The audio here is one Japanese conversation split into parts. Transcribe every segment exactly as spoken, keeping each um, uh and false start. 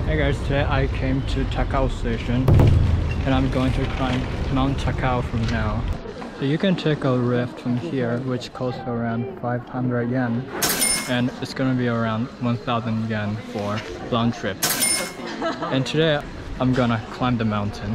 Hey guys, today I came to Takao Station and I'm going to climb Mount Takao from now. So you can take a lift from here which costs around five hundred yen and it's gonna be around one thousand yen for round trip. And today I'm gonna climb the mountain.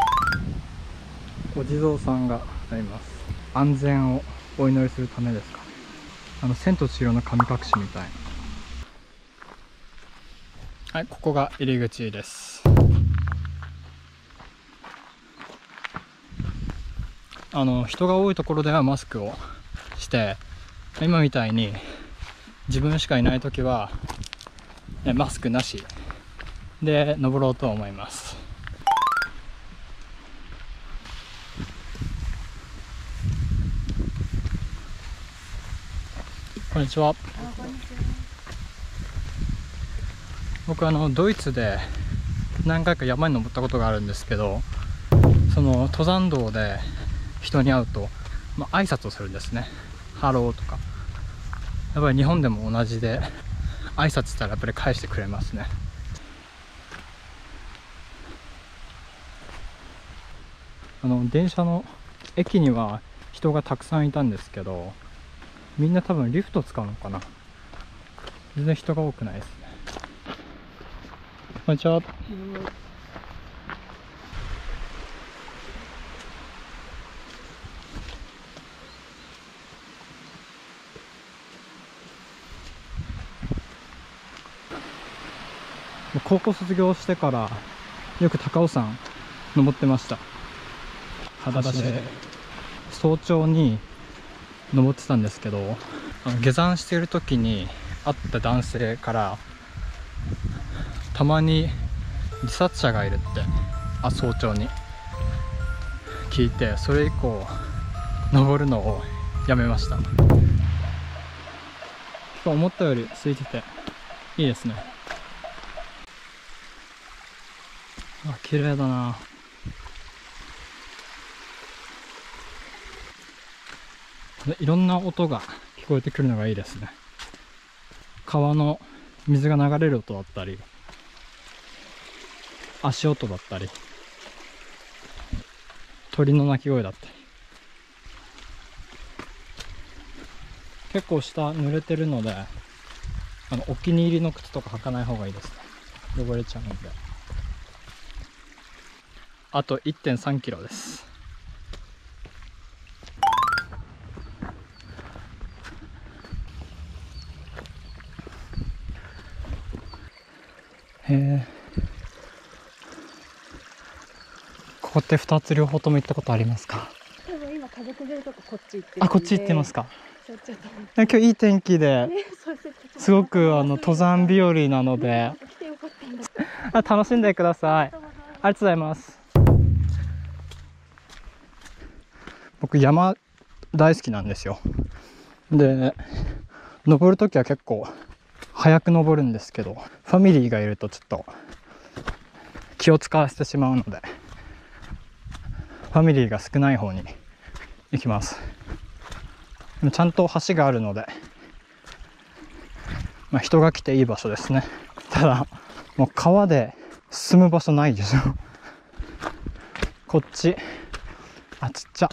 お地蔵さんがあります。安全をお祈りするためですかね。あの千と千尋の神隠しみたいな。はい、ここが入り口です。あの人が多いところではマスクをして今みたいに自分しかいないときはマスクなしで登ろうと思います。こんにちは。僕あのドイツで何回か山に登ったことがあるんですけど、その登山道で人に会うと、まあ、挨拶をするんですね。ハローとか。やっぱり日本でも同じで挨拶したらやっぱり返してくれますね。あの電車の駅には人がたくさんいたんですけど、みんな多分リフト使うのかな。全然人が多くないですね。こんにちは。高校卒業してからよく高尾山登ってました。裸足で早朝に登ってたんですけど、あの下山している時に会った男性からたまに自殺者がいるってあ早朝に聞いて、それ以降登るのをやめました。思ったより空いてていいですね。あ、綺麗だな。いろんな音が聞こえてくるのがいいですね。川の水が流れる音だったり、足音だったり、鳥の鳴き声だったり。結構下濡れてるので、あのお気に入りの靴とか履かない方がいいですね。汚れちゃうので。あと いってんさんキロです。へえ。ここってふたつ両方とも行ったことありますか？ 多分今家族連れとかこっち行ってるんで。 あ、こっち行ってますか？ ちょっと今日いい天気で、 ね、 すごくあの登山日和なので、 来てよかったんだ。 あ、楽しんでください。ありがとうございます。僕山大好きなんですよ。で、登るときは結構早く登るんですけど、ファミリーがいるとちょっと気を使わせてしまうので、ファミリーが少ない方に行きます。でもちゃんと橋があるので、まあ、人が来ていい場所ですね。ただもう川で進む場所ないでしょ。こっち、あ、ちっちゃ。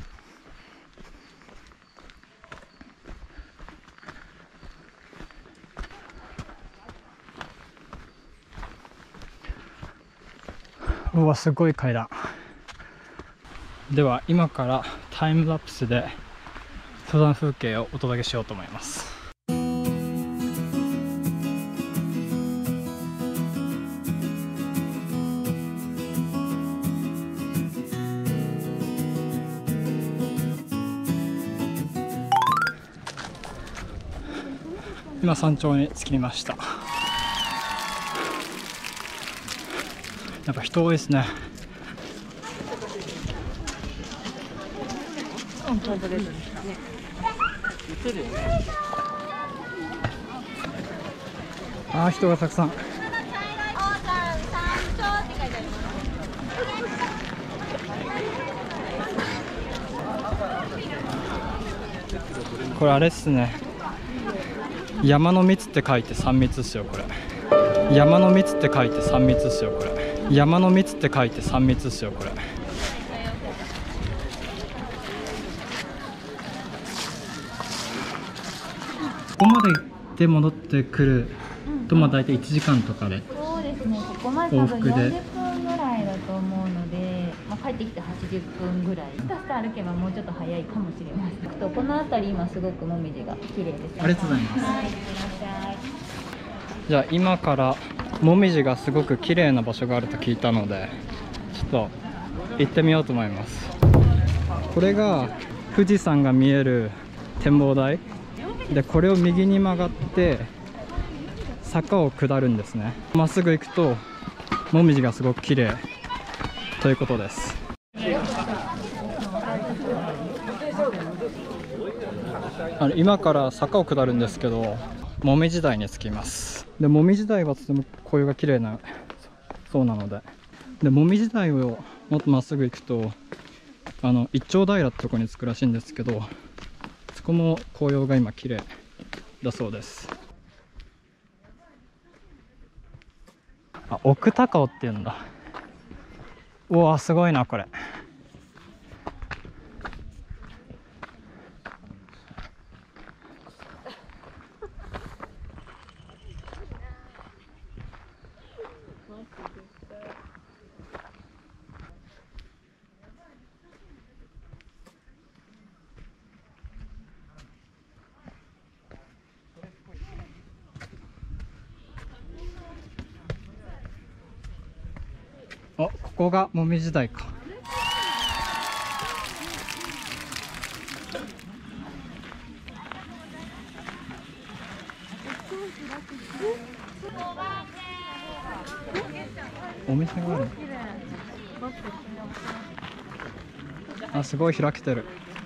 うわ、すごい階段。では今からタイムラプスで登山風景をお届けしようと思います。今山頂に着きました。やっぱ人多いですね。ああ、人がたくさん。これあれっすね。山の蜜って書いて三蜜っすよこれ。 山の蜜って書いて三蜜っすよこれ。山の蜜って書いて三蜜っすよこれ。ここまで行って戻ってくると、まあ大体いちじかんとかで。 そうですね、ここまで多分往復でよんじゅっぷんぐらいだと思うので、まあ、帰ってきてはちじゅっぷんぐらい。ひたすら歩けばもうちょっと早いかもしれません。とこの辺り今すごくもみじが綺麗ですね。 ありがとうございます。 はい、いってらっしゃい。 じゃあ今からもみじがすごく綺麗な場所があると聞いたので、ちょっと行ってみようと思います。これが富士山が見える展望台で、これを右に曲がって坂を下るんですね。まっすぐ行くともみじがすごく綺麗ということです。あの今から坂を下るんですけど、もみじ台に着きます。でもみじ台はとても紅葉が綺麗なそうなので、でもみじ台をもっとまっすぐ行くと、あの一丁平ってとこに着くらしいんですけど、そこも紅葉が今綺麗だそうです。あ、奥高尾っていうんだ。うわ、すごいなこれ。あ、ここがもみじ台か。お店がある。あ、すごい開けてる。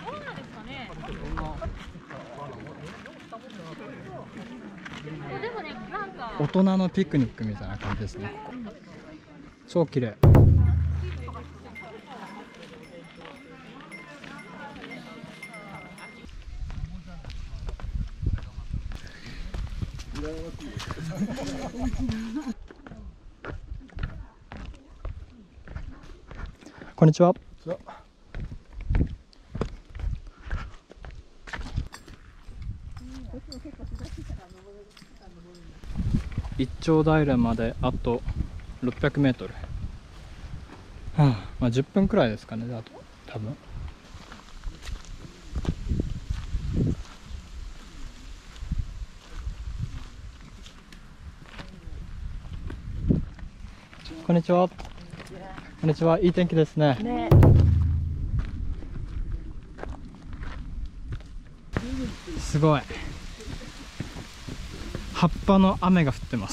大人のピクニックみたいな感じですね。ここ超綺麗。こんにちは。一丁平まであとろっぴゃくメートル。はあ、まあじゅっぷんくらいですかね。あと多分。こんにちは。こんにちは。いい天気ですね。 ね。 すごい。葉っぱの雨が降ってます。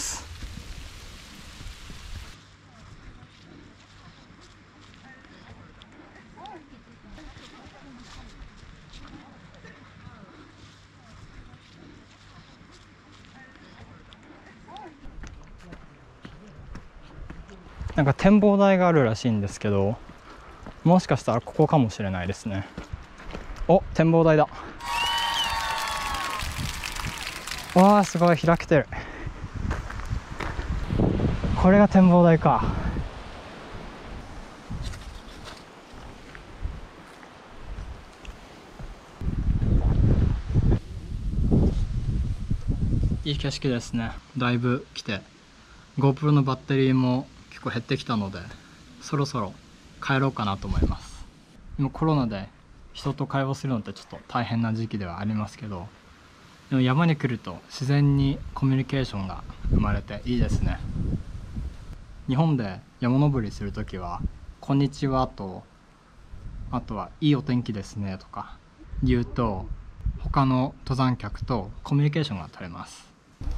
なんか展望台があるらしいんですけど、もしかしたらここかもしれないですね。お、展望台だ。わあ、すごい開けてる。これが展望台か。いい景色ですね。だいぶ来て GoPro のバッテリーも結構減ってきたので、そろそろ帰ろうかなと思います。今コロナで人と会話するのってちょっと大変な時期ではありますけど、でも山に来ると自然にコミュニケーションが生まれていいですね。日本で山登りするときは「こんにちは」と、あとは「いいお天気ですね」とか言うと、他の登山客とコミュニケーションが取れます。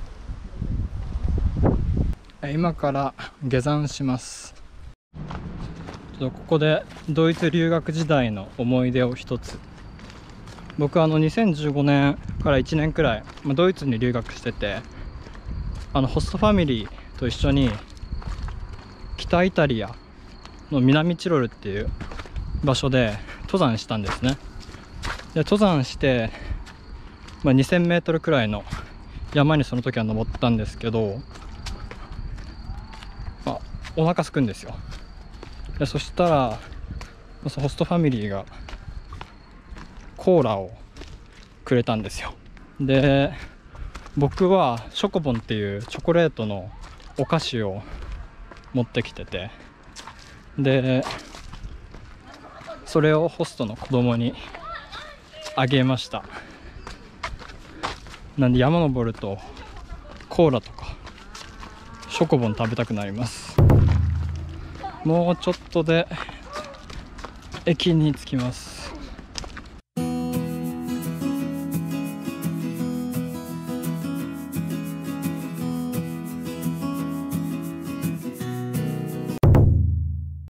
今から下山します。ちょっとここでドイツ留学時代の思い出を一つ。僕はあのにせんじゅうごねんからいちねんくらいドイツに留学してて、あのホストファミリーと一緒に北イタリアの南チロルっていう場所で登山したんですね。で登山して、まあ、にせんメートルくらいの山にその時は登ったんですけど、 お腹空くんですよ。でそしたらそのホストファミリーがコーラをくれたんですよ。で僕はショコボンっていうチョコレートのお菓子を持ってきてて、でそれをホストの子供にあげました。なんで山登るとコーラとかショコボン食べたくなります。もうちょっとで駅に着きます。